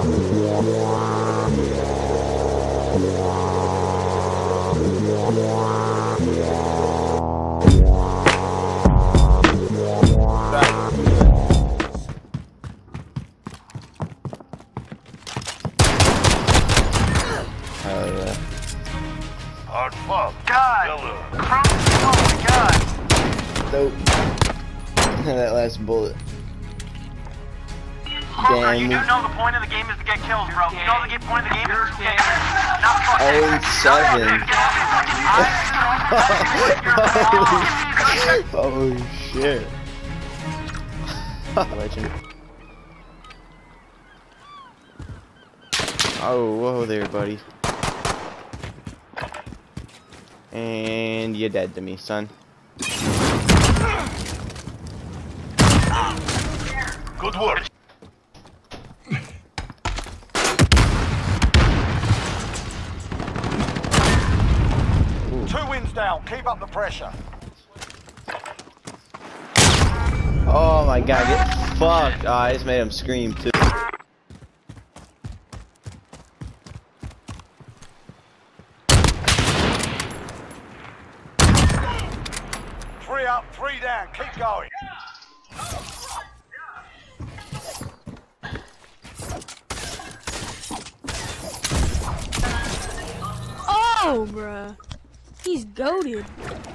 Hard fuck. God! Oh my god! Nope. That last bullet. Kroger, you do know the point of the game is to get kills, bro. You know the point of the game is to get kills. Not fucking. 0-7. Oh shit. Legend. Oh, whoa there, buddy. And you're dead to me, son. Good work. Ooh. 2 wins down. Keep up the pressure. Oh my god, get fucked. Oh, I just made him scream too. Three up, 3 down. Keep going. Oh, bruh. He's goated.